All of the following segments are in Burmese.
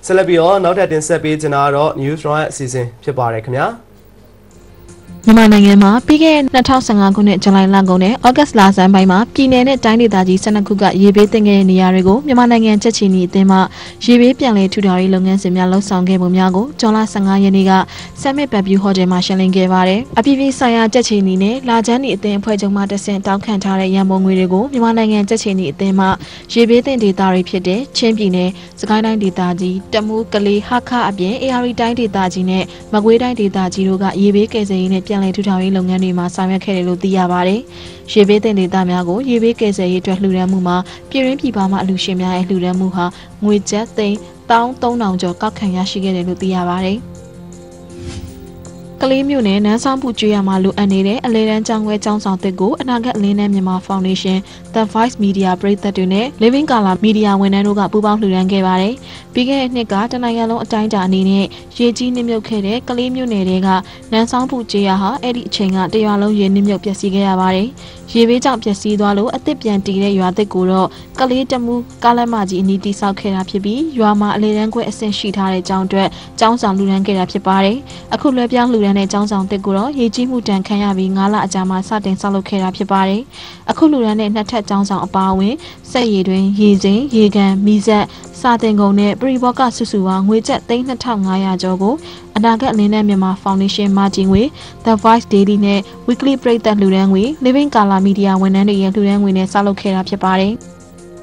ဆက်လက်ပြီးတော့နောက်ထပ်တင်ဆက်ပေးချင်တာကတော့ News Round ရဲ့အစီအစဉ်ဖြစ်ပါတယ်ခင်ဗျာမြန်မာနိုင်ငံမှာပြီးခဲ့တဲ့2015ခုနှစ်ဇူလိုင်လကုန်နဲ့ဩဂတ်လဆန်းပိုင်းမှာပြည်내နဲ့တိုင်းဒေသကြီး12ခုကရေဘေးသင့်ခဲ့တဲ့နေရာတွေကိုမြန်မာနိုင်ငံကြက်ချီနီအသင်းမှရေဘေးပြန်လည်ထူထောင်ရေးလုပ်ငန်းစဉ်များလှုပ်ဆောင်ခဲ့ပုံများကိုဇွန်လ15ရက်နေ့ကဆမ်မစ်ဘက်ဗျူးဟိုတယ်မှာရှင်းလင်းခဲ့ပါတယ်။အပြည်ပြည်ဆိုင်ရာကြက်ချီနီနဲ့လာချမ်းနီအသင်းအဖွဲ့ချုပ်မှတဆင့်တောင်းခံထားတဲ့ရန်ပုံငွေတွေကိုမြန်မာနိုင်ငံကြက်ချီနီအသင်းမှရေဘေးသင့်ဒေသတွေဖြစ်တဲ့ချင်းပြည်နယ်၊စကိုင်းတိုင်းဒေသကြီး၊တမူး၊ကလေး၊ဟာခအပြင်အေရီတိုင်းဒေသကြီးနဲ့မကွေးတိုင်းဒေသကြီးတို့ကရေဘေးကယ်ဆယ်ရေးနဲ့ပြန်လည်ထူထောင်ရေးလုပ်ငန်းတွေမှာဆောင်ရွက်ခဲ့တယ်လို့သိရပါတယ်။ရေဘေးသင့်ဒေသများကိုရေဘေးကယ်ဆယ်ရေးအတွက်လှူဒါန်းမှုမှာပြည်ရင်းပြည်ပမှအလှူရှင်များရဲ့လှူဒါန်းမှုဟာငွေကျပ်သိန်း13,000ကျော်ကောက်ခံရရှိခဲ့တယ်လို့သိရပါတယ်။ကလေးမျိုးနဲ့နန်းဆောင်မှုကျွေးရမှာလိုအပ်နေတဲ့အလဲတန်းကျောင်းခွဲကျောင်းဆောင်တစ်ကိုအနာဂတ်အလင်းနဲ့မြန်မာဖောင်ဒေးရှင်း The Voice Media ပရိသတ်တွေနဲ့ Living Color Media ဝန်ထမ်းတို့ကပူးပေါင်းလှူဒါန်းခဲ့ပါတယ်။ပြီးခဲ့တဲ့နှစ်ကတနိုင်ငံလုံးအတိုင်းအတာအနေနဲ့ရေကြီးနစ်မြုပ်ခဲ့တဲ့ကလေးမျိုးနယ်တွေကနန်းဆောင်မှုကျွေးရဟာအဲ့ဒီအချိန်ကတရွာလုံးရေနစ်မြုပ်ပျက်စီးခဲ့ရပါတယ်။ရေဘေးကြောင့်ပျက်စီးသွားလို့အသစ်ပြန်တည်တဲ့ရွာသစ်ကိုတော့ကလေးတမှုကားလက်မကြီးအနီးတိဆောက်ခဲ့တာဖြစ်ပြီးရွာမှာအလဲတန်းခွဲအဆင့်ရှိထားတဲ့ကျောင်းအတွက်ကျောင်းဆောင်လှူဒါန်းခဲ့တာဖြစ်ပါတယ်။အခုလွှဲပြောင်းလှူဒါန်းတဲ့ကျောင်းဆောင်သစ်ကိုတော့ရေကြီးမှုတန်ခံရပြီး9လအကြာမှာစတင်ဆောက်လုပ်ခဲ့တာဖြစ်ပါတယ်။အခုလှူဒါန်းတဲ့နှစ်ထပ်ကျောင်းဆောင်အပါအဝင်စက်ရည်တွင်ရေစိမ်းရေကန်မီးစက်စာတင်ကုန်နဲ့ပရိဘောကစုစုပေါင်းငွေကျပ်3,500ကျော်ကိုအနာဂတ်အလင်းနဲ့မြန်မာဖောင်ဒေးရှင်းမာဂျင်ငွေ The Voice Daily နဲ့ Weekly ပရိသတ်လှူဒါန်းငွေ Living Color Media ဝန်ထမ်းတွေရဲ့လှူဒါန်းငွေနဲ့ဆောက်လုပ်ခဲ့တာဖြစ်ပါတယ်။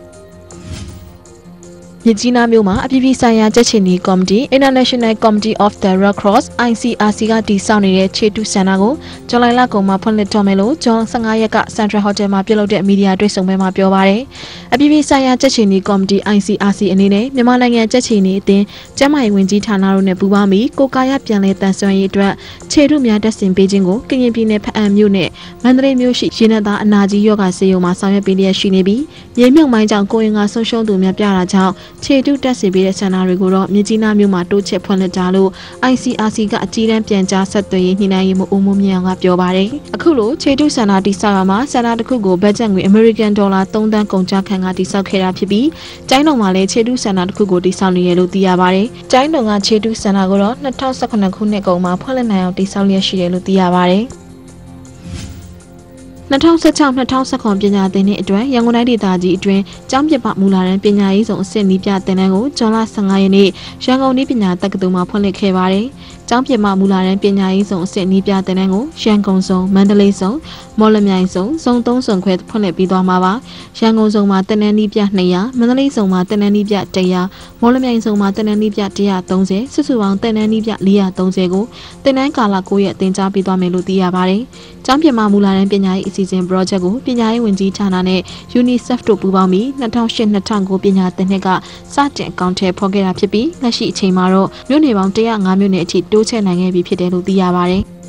မြကြီးနားမြို့မှာအပြည်ပြည်ဆိုင်ရာကြက်ချီနီကော်မတီ International Committee of the Red Cross ICRC ကတည်ဆောက်နေတဲ့ခြေတုစင်တာကိုဇူလိုင်လကုန်မှာဖွင့်လှစ်တော်မယ်လို့ဇွန်15ရက်က Central Hotel မှာပြုလုပ်တဲ့မီဒီယာတွေ့ဆုံပွဲမှာပြောပါတယ်။အပြည်ပြည်ဆိုင်ရာကြက်ချီနီကော်မတီ ICRC အနေနဲ့မြန်မာနိုင်ငံကြက်ချီနီအသင်းကျန်းမာရေးဝန်ကြီးဌာနတို့နဲ့ပူးပေါင်းပြီးကိုကာယပြန်လည်တန်ဆွမ်းရေးအတွက်ခြေတုများတက်ဆင်ပေးခြင်းကိုကရင်ပြည်နယ်ဖအံမြို့နဲ့မန္တလေးမြို့ရှိရေနံသားအနာကြီးယောဂဆေးရုံမှာဆောင်ရွက်ပေးလျက်ရှိနေပြီးရေမြုပ်မိုင်းကြောင့်ကိုရင်ကဆုံးရှုံးသူများပြတာကြောင့်ခြေတုတက်စီပေးတဲ့ဆန္ဒတွေကိုတော့မြကြီးနားမြို့မှာတိုးချဲ့ဖွင့်လှစ်ကြလို့ ICRC ကအကြီးတန်းပြန်ကြားဆက်သွယ်ရေးညှိနှိုင်းရေးမှူးဦးမိုးမြင့်အောင်ကပြောပါတယ်။အခုလိုခြေတုဆန္ဒတိဆောက်ရမှာဆန္ဒတစ်ခုကိုဘတ်ဂျက်ငွေ American Dollar 3 သန်းကုန်ကျခံကတိဆောက်ခဲ့တာဖြစ်ပြီးကျိုင်းတုံမှာလည်းခြေတုဆန္ဒတစ်ခုကိုတိဆောက်နေရလို့သိရပါတယ်။ကျိုင်းတုံကခြေတုဆန္ဒကိုတော့2018ခုနှစ်ကုန်မှာဖွင့်လှစ်နိုင်အောင်တိဆောက်လျက်ရှိတယ်လို့သိရပါတယ်။2016-2019ပညာသင်နှစ်အတွက်ရန်ကုန်တိုင်းဒေသကြီးအတွင်းကျောင်းပြပမူလာတန်းပညာရေးဆောင်အဆင့်နည်းပြသင်တန်းကိုဇွန်လ15ရက်နေ့ရန်ကုန်နည်းပညာတက္ကသိုလ်မှာဖွင့်လှစ်ခဲ့ပါတယ်။ကျောင်းပြပမူလာတန်းပညာရေးဆောင်အဆင့်နည်းပြသင်တန်းကိုရန်ကုန်စုံမန္တလေးစုံမော်လမြိုင်စုံစုံ3စုံခွဲဖွင့်လှစ်ပြီးသွားမှာပါ။ရန်ကုန်စုံမှာသင်တန်းနည်းပြ200မန္တလေးစုံမှာသင်တန်းနည်းပြ100မော်လမြိုင်စုံမှာသင်တန်းနည်းပြ130စုစုပေါင်းသင်တန်းနည်းပြ430ကိုသင်တန်းကာလ9ရက်တင်ကြားပေးသွားမယ်လို့သိရပါတယ်။ကျောင်းပြပမူလာတန်းပညာရေးအစီအစဉ် project ကိုပညာရေးဝန်ကြီးဌာနနဲ့ UNICEF တို့ပူးပေါင်းပြီး2008-2009ပညာသင်နှစ်ကစတင်အကောင့်ထဲဖော်ခဲ့တာဖြစ်ပြီးလက်ရှိအချိန်မှာတော့မြို့နယ်ပေါင်း105မြို့နယ်အထိတိုးချဲ့နိုင်ခဲ့ပြီဖြစ်တယ်လို့သိရပါတယ်။